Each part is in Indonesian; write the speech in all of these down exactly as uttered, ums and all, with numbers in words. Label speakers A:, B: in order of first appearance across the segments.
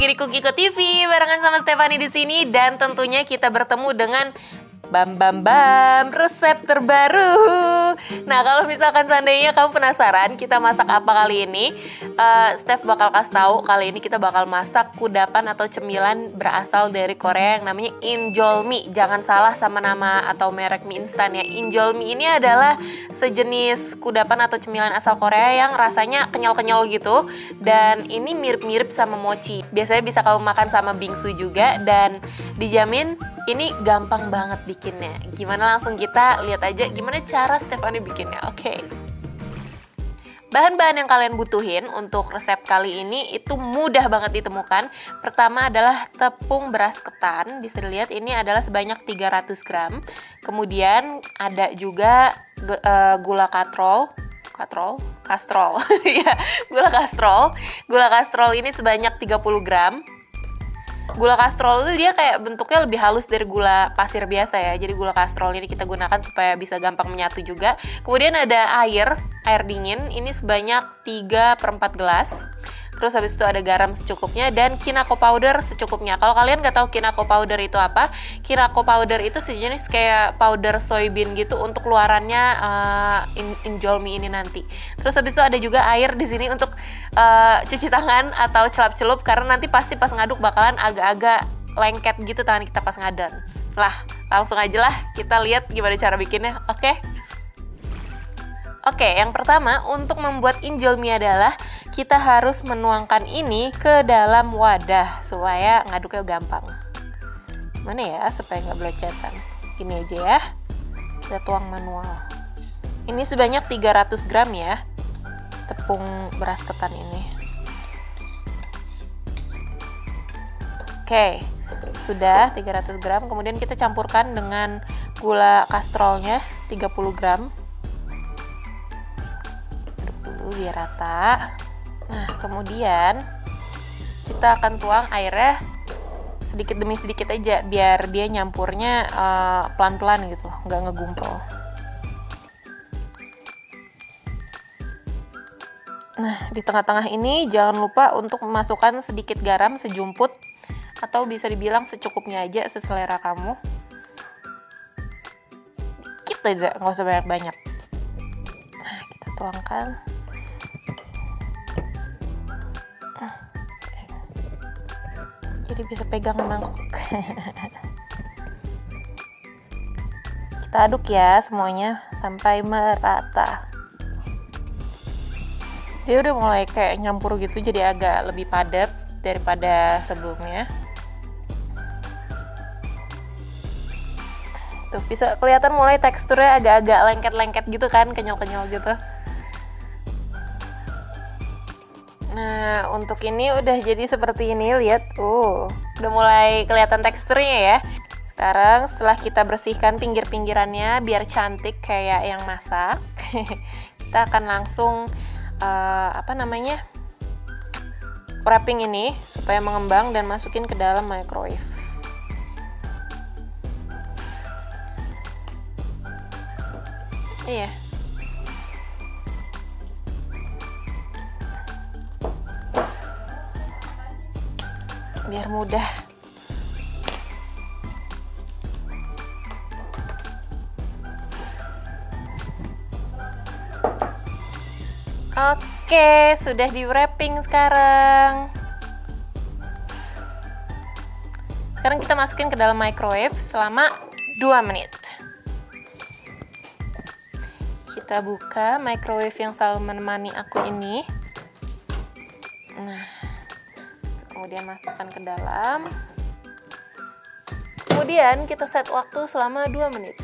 A: lagi di Cookiko T V barengan sama Stefani di sini dan tentunya kita bertemu dengan Bam Bam Bam resep terbaru. Nah, kalau misalkan seandainya kamu penasaran kita masak apa kali ini, uh, Steph bakal kasih tahu. Kali ini kita bakal masak kudapan atau cemilan berasal dari Korea yang namanya Injolmi. Jangan salah sama nama atau merek mie instan ya. Injolmi ini adalah sejenis kudapan atau cemilan asal Korea yang rasanya kenyal-kenyal gitu. Dan ini mirip-mirip sama mochi. Biasanya bisa kamu makan sama bingsu juga dan dijamin ini gampang banget bikinnya. Gimana, langsung kita lihat aja gimana cara Stefani bikinnya. Oke. Okay. Bahan-bahan yang kalian butuhin untuk resep kali ini itu mudah banget ditemukan. Pertama adalah tepung beras ketan. Bisa dilihat ini adalah sebanyak tiga ratus gram. Kemudian ada juga uh, gula katrol. Katrol? Kastrol. Ya, gula kastrol. Gula kastrol ini sebanyak tiga puluh gram. Gula kastrol itu dia kayak bentuknya lebih halus dari gula pasir biasa ya. Jadi gula kastrol ini kita gunakan supaya bisa gampang menyatu juga. Kemudian ada air, air dingin. Ini sebanyak tiga per empat gelas. Terus habis itu ada garam secukupnya dan kinako powder secukupnya. Kalau kalian nggak tahu kinako powder itu apa, kinako powder itu sejenis kayak powder soybean gitu untuk luarannya uh, in injolmi ini nanti. Terus habis itu ada juga air di sini untuk uh, cuci tangan atau celup-celup karena nanti pasti pas ngaduk bakalan agak-agak lengket gitu tangan kita pas ngadon. Lah, langsung aja lah kita lihat gimana cara bikinnya. Oke? Okay? Oke, yang pertama untuk membuat injolmi adalah kita harus menuangkan ini ke dalam wadah supaya ngaduknya gampang. Mana ya supaya nggak belecetan? Ini aja ya, kita tuang manual. Ini sebanyak tiga ratus gram ya, tepung beras ketan ini. Oke, sudah tiga ratus gram. Kemudian kita campurkan dengan gula kastrolnya tiga puluh gram. Biar rata. Nah, kemudian kita akan tuang airnya sedikit demi sedikit aja biar dia nyampurnya uh, pelan-pelan gitu, nggak ngegumpel. Nah, di tengah-tengah ini jangan lupa untuk memasukkan sedikit garam sejumput atau bisa dibilang secukupnya aja, seselera kamu. Dikit aja, nggak usah banyak-banyak. Nah, kita tuangkan. Jadi bisa pegang mangkok. Kita aduk ya semuanya sampai merata. Dia udah mulai kayak nyampur gitu, jadi agak lebih padat daripada sebelumnya. Tuh bisa kelihatan mulai teksturnya agak-agak lengket-lengket gitu kan, kenyal-kenyal gitu. Nah, untuk ini udah jadi seperti ini, lihat. Uh, udah mulai kelihatan teksturnya ya. Sekarang setelah kita bersihkan pinggir-pinggirannya biar cantik kayak yang masak, kita akan langsung uh, apa namanya? wrapping ini supaya mengembang dan masukin ke dalam microwave. Iya. Biar mudah. Oke, sudah di wrapping sekarang. Sekarang kita masukin ke dalam microwave selama dua menit. Kita buka microwave yang selalu menemani aku ini. Nah, kemudian masukkan ke dalam. Kemudian kita set waktu selama dua menit.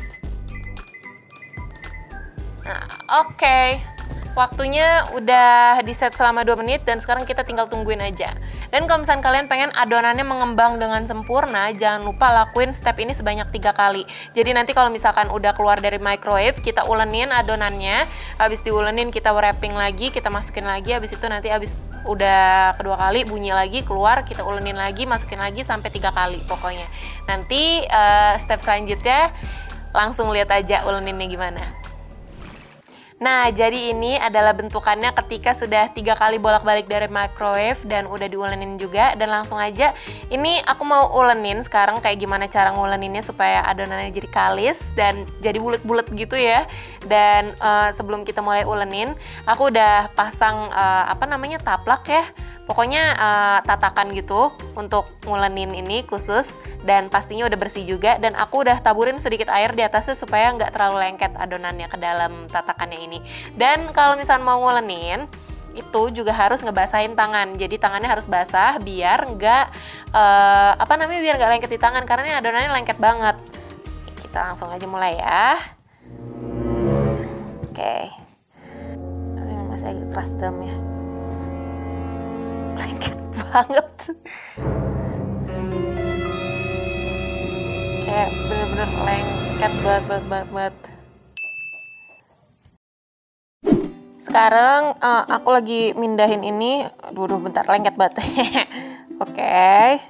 A: Nah, oke. Okay. Waktunya udah di set selama dua menit dan sekarang kita tinggal tungguin aja. Dan kalau misalnya kalian pengen adonannya mengembang dengan sempurna, jangan lupa lakuin step ini sebanyak tiga kali. Jadi nanti kalau misalkan udah keluar dari microwave, kita ulenin adonannya. Habis diulenin kita wrapping lagi, kita masukin lagi. Habis itu nanti habis udah kedua kali bunyi lagi keluar, kita ulenin lagi, masukin lagi sampai tiga kali pokoknya. Nanti uh, step selanjutnya langsung lihat aja uleninnya gimana. Nah, jadi ini adalah bentukannya ketika sudah tiga kali bolak-balik dari microwave dan udah diulenin juga. Dan langsung aja, ini aku mau ulenin sekarang kayak gimana cara nguleninnya supaya adonannya jadi kalis dan jadi bulet-bulet gitu ya. Dan uh, sebelum kita mulai ulenin, aku udah pasang uh, apa namanya taplak ya. Pokoknya uh, tatakan gitu untuk ngulenin ini khusus, dan pastinya udah bersih juga, dan aku udah taburin sedikit air di atasnya supaya nggak terlalu lengket adonannya ke dalam tatakannya ini. Dan kalau misalnya mau ngulenin itu juga harus ngebasahin tangan, jadi tangannya harus basah biar nggak uh, apa namanya biar nggak lengket di tangan, karena ini adonannya lengket banget. Kita langsung aja mulai ya. Oke, masih agak keras damnya, lengket banget. Kayak bener-bener lengket banget, banget, banget, banget. Sekarang uh, aku lagi mindahin ini. Aduh, aduh bentar, lengket banget. Oke. Okay.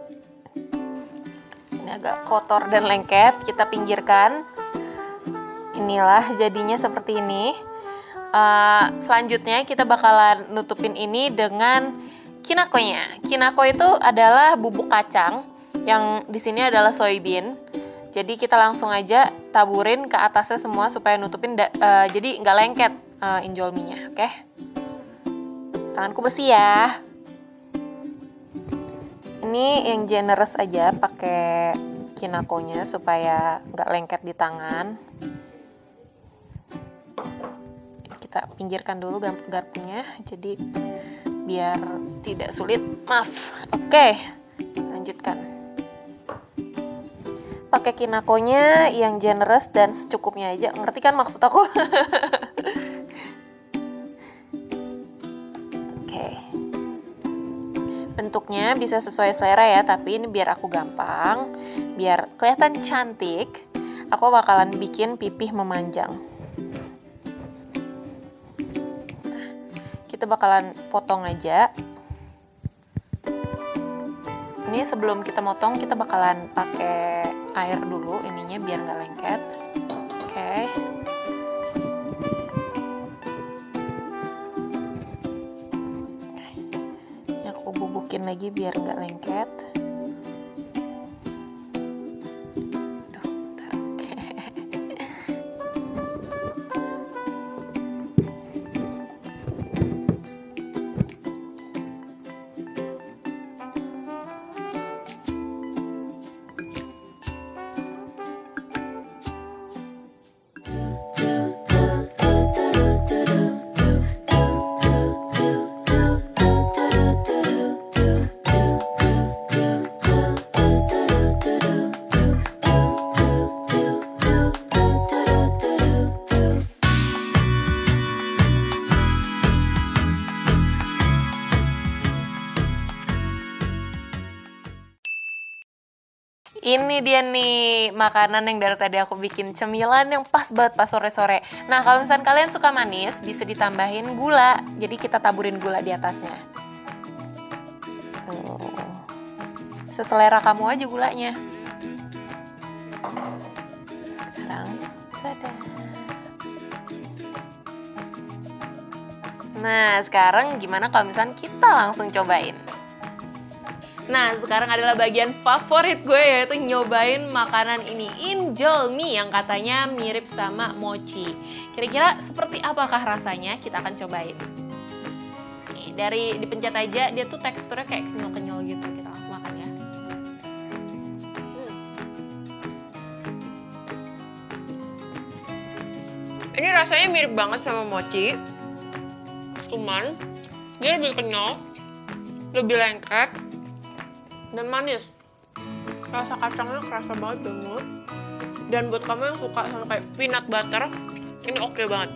A: Ini agak kotor dan lengket, kita pinggirkan. Inilah jadinya seperti ini. Uh, selanjutnya kita bakalan nutupin ini dengan kinakonya. Kinako itu adalah bubuk kacang, yang di sini adalah soybean. Jadi kita langsung aja taburin ke atasnya semua supaya nutupin uh, jadi nggak lengket uh, injolminya, oke? Okay? Tanganku bersih ya. Ini yang generous aja pakai kinakonya supaya nggak lengket di tangan. Kita pinggirkan dulu garpunya, jadi biar tidak sulit. Maaf. Oke, lanjutkan. Pakai kinakonya yang generous dan secukupnya aja. Ngerti kan maksud aku? Oke. Bentuknya bisa sesuai selera ya, tapi ini biar aku gampang, biar kelihatan cantik, aku bakalan bikin pipih memanjang. Kita bakalan potong aja. Ini sebelum kita motong, kita bakalan pakai air dulu ininya biar nggak lengket. Oke. Okay. Ini aku bubukin lagi biar nggak lengket. Ini dia nih makanan yang dari tadi aku bikin, cemilan yang pas banget pas sore-sore. Nah, kalau misalnya kalian suka manis, bisa ditambahin gula. Jadi kita taburin gula di atasnya. Tuh. Seselera kamu aja gulanya. Sekarang, tada. Nah, sekarang gimana kalau misalnya kita langsung cobain? Nah, sekarang adalah bagian favorit gue, yaitu nyobain makanan ini, injolmi, yang katanya mirip sama mochi. Kira-kira seperti apakah rasanya? Kita akan cobain. Nih, dari dipencet aja, dia tuh teksturnya kayak kenyal-kenyal gitu. Kita langsung makan ya. Hmm. Ini rasanya mirip banget sama mochi. Cuman, dia lebih kenyal, lebih lengket, dan manis. Rasa kacangnya kerasa banget banget. Dan buat kamu yang suka sama kayak peanut butter, ini oke banget.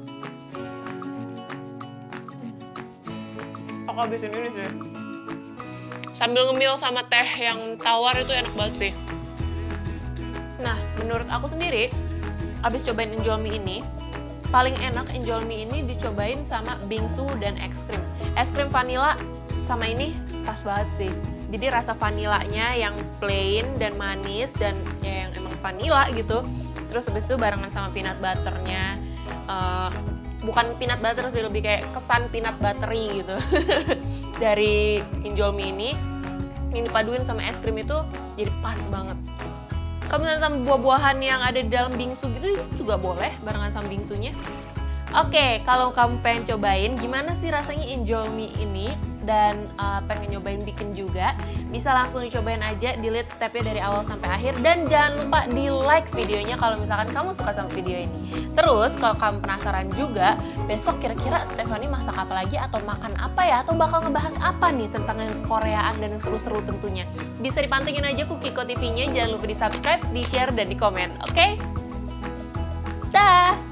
A: Aku habisin ini sih. Sambil ngemil sama teh yang tawar itu enak banget sih. Nah, menurut aku sendiri, abis cobain injolmi ini, paling enak injolmi ini dicobain sama bingsu dan es krim. Es krim vanilla sama ini pas banget sih. Jadi rasa vanilanya yang plain dan manis dan ya yang emang vanilla gitu. Terus habis itu barengan sama peanut butternya. uh, bukan peanut butter sih, lebih kayak kesan peanut buttery gitu dari Injolmi ini. Ini dipaduin sama es krim itu jadi pas banget. Kalau misalnya sama buah-buahan yang ada di dalam bingsu gitu juga boleh barengan sama bingsunya. Oke, kalau kamu pengen cobain gimana sih rasanya Injolmi ini dan uh, pengen nyobain bikin juga, bisa langsung dicobain aja, dilihat stepnya dari awal sampai akhir, dan jangan lupa di like videonya kalau misalkan kamu suka sama video ini. Terus kalau kamu penasaran juga, besok kira-kira Stephanie masak apa lagi atau makan apa ya, atau bakal ngebahas apa nih tentang yang Koreaan dan yang seru-seru tentunya. Bisa dipantengin aja Kukiko T V-nya, jangan lupa di subscribe, di share, dan di komen, oke? Okay? Dah!